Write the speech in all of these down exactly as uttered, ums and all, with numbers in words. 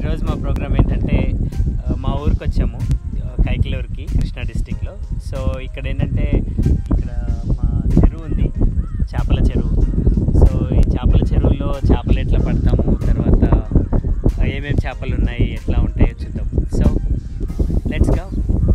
ఈరోజు మా ప్రోగ్రామ్ ఏంటంటే మా ఊరికి వచ్చాము, కైకిలూరుకి, కృష్ణా డిస్టిక్లో. సో ఇక్కడ ఏంటంటే ఇక్కడ మా చెరువు ఉంది, చేపల చెరువు. సో ఈ చేపల చెరువులో చేపలు ఎట్లా పడతాము, తర్వాత ఏమేమి చేపలు ఉన్నాయి, ఎట్లా ఉంటాయో చూద్దాం. So let's go.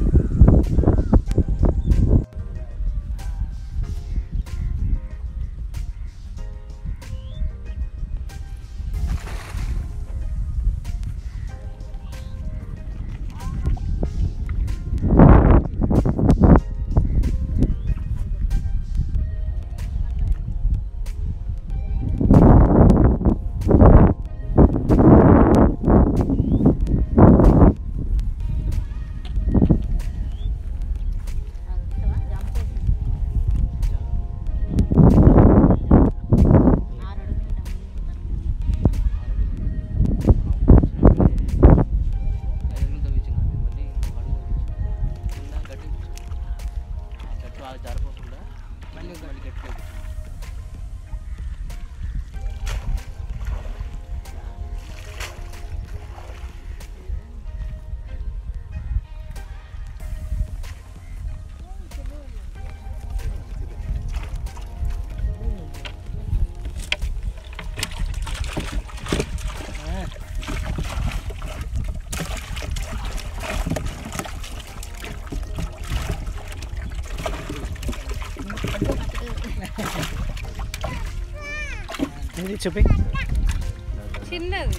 చూపి చిన్నది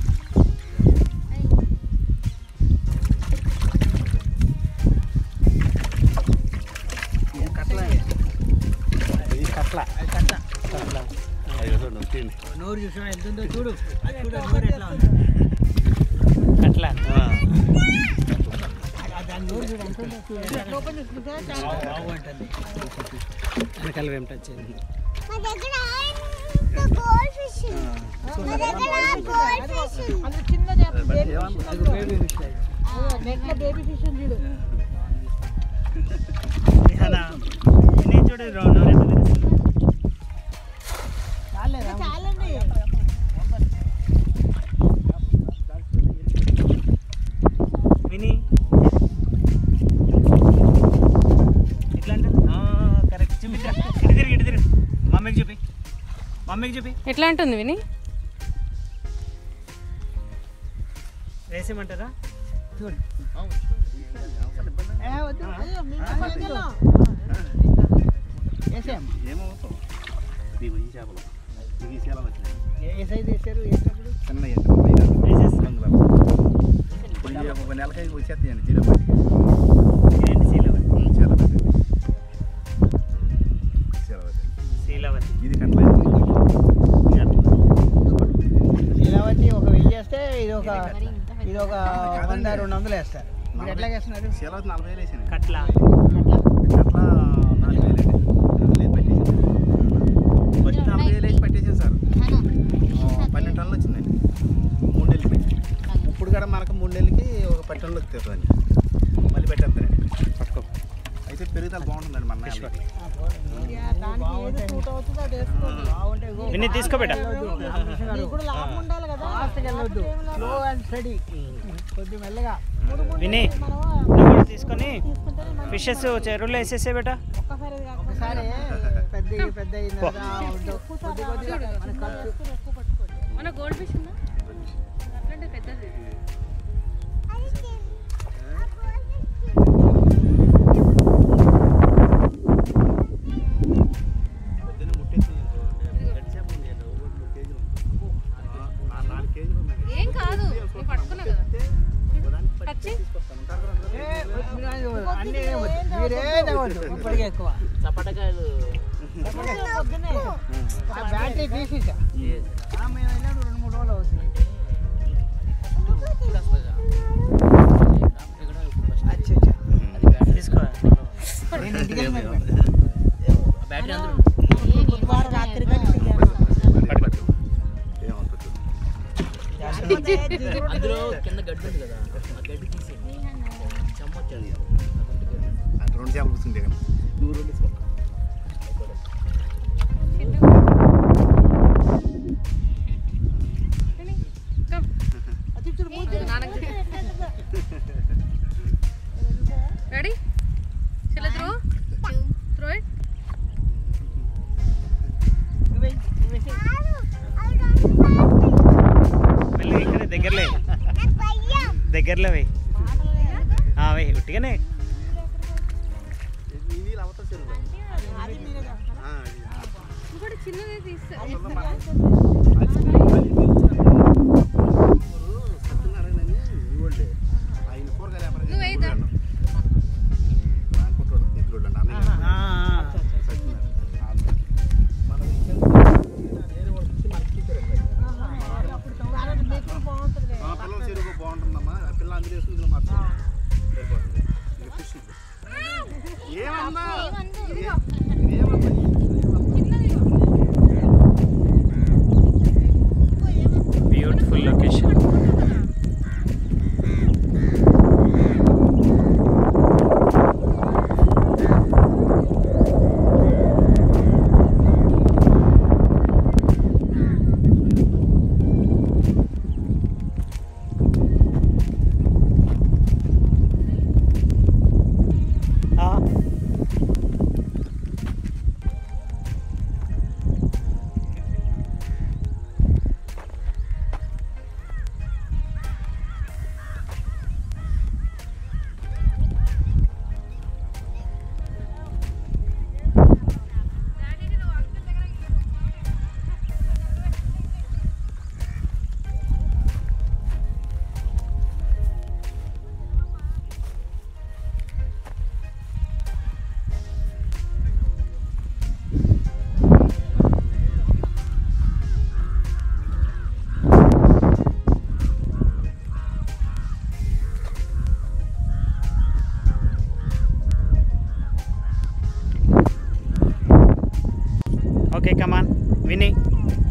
నోరు చూసా ఎంత ఉందో చూడు, నోరు ఎట్లా ఉంది అట్లా దాని నోరు చూడు ఎంత ఉందో చూడు, బాగుంటుంది. వెనకాల ఏమిటి వచ్చింది బేబీ ఫిష్ చూడు. విని ఎట్లా అంటే కరెక్ట్ చూపి, ఇటు తిరిగి ఇటు తిరిగి మమ్మీకి చూపి, మమ్మీకి చూపి. ఎట్లా ఉంటుంది విని? వేసేయమంటారా? చూడు ఏమవుతావు నీకు ఈ చేపలు నీకు ఈ చేపలు వచ్చినాయి. ఏ సైజ్ వేసారు వేసినప్పుడు చిన్న వేసేసి ఒక నెలకైదు వచ్చేస్తాయండి జీరో పట్టికి ఇదేంటి శీలవతి? చీలవతి చీలవతి శీలవతి ఇది కట్టలేదు. శీలావతి ఒక వెయ్యి వేస్తే ఇది ఒక ఇది ఒక వంద రెండు వందలు వేస్తారు. మీరు ఎట్లా వేస్తున్నారు? చీలవతి నలభై వేలు వేసాను. కట్ల కట్ల నాలుగు వేలు అండి, లేదు పెట్టేసి ఫస్ట్ నలభై వేలు వేసి పెట్టేసాను సార్. పన్నెండు టన్నులు వచ్చిందండి మూడు నెలలు పెట్టి. ఇప్పుడు కూడా మనకు మూడు నెలలకి ఒక పది టన్నులు వస్తుందండి, మళ్ళీ పెట్టేస్తారండి. పట్టుకో అయితే పెరుగుదల బాగుంటుందండి మన విని తీసుకోబెట్ట. కొద్ది మెల్లగా విని నువ్వు కూడా తీసుకొని ఫిషెస్ చెరువులో వేసేసే బేట. ఒకసారి పెద్ద పెద్ద మన గోల్డ్ ఫిష్ ఉందా అట్లాంటి పెద్దది? ఏం కాదు, నువ్వు పట్టుకున్నా కదా పచ్చి అన్నీ మీరే ఇప్పటికే ఎక్కువ చప్పటకాయలు బ్యాటరీ తీసేసా మేము వెళ్ళాడు రెండు మూడు రోజులు అవుతుంది. తీసుకో నేను ఇంటికి వెళ్ళి బ్యాటరీ అందరూ బుధవారం రాత్రి అందులో కింద గడ్డి ఉంది కదా, ఆ గడ్డి తీసేయండి, చమ్మొచ్చేది. రెండు చేపలు కూర్చుంటే కదా నువ్వు రెండు తీసుకో. అది దగ్గరలో వే వే ఉట్టిగానే ఈ నీళ్ళు అవతల చెరువులో. ఆ, అది. ఇంకోటి చిన్నది తీస్తా అది- అది సత్యనారాయణ అని ఈ వాళ్ళే. ఆయన కూరగాయల వ్యాపారం నువ్వు చేసే వేయద్దా? ఊళ్ళో. రాంకోటోళ్ళ దగ్గరోళ్ళు అండి, అన్నయ్య గారు. ఆ, ఆ. సత్యనారాయణ. వాళ్ళు. మన విషయం వేరే వాళ్ళు ఇచ్చి మనకి ఇచ్చారండి. ఆ పిల్లల చెరువు బాగుంటుందమ్మా, ఆ పిల్ల అందులో వేసుకుని మాత్రం సరిపోతుంది. ఇక ఫిష్ ఇది. ఏమన్నా ఏమన్నా beautiful location. Okay, come on, Vinny.